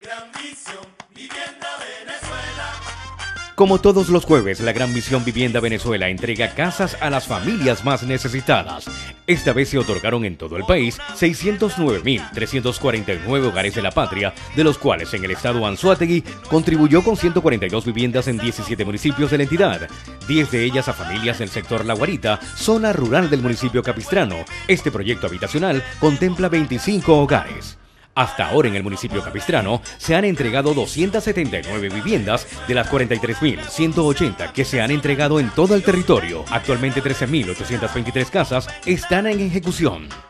Gran Misión Vivienda Venezuela. Como todos los jueves, la Gran Misión Vivienda Venezuela entrega casas a las familias más necesitadas. Esta vez se otorgaron en todo el país 609.349 hogares de la patria, de los cuales en el estado Anzoátegui contribuyó con 142 viviendas en 17 municipios de la entidad, 10 de ellas a familias del sector La Guarita, zona rural del municipio capistrano. Este proyecto habitacional contempla 25 hogares. Hasta ahora en el municipio capistrano se han entregado 279 viviendas de las 43.180 que se han entregado en todo el territorio. Actualmente 13.823 casas están en ejecución.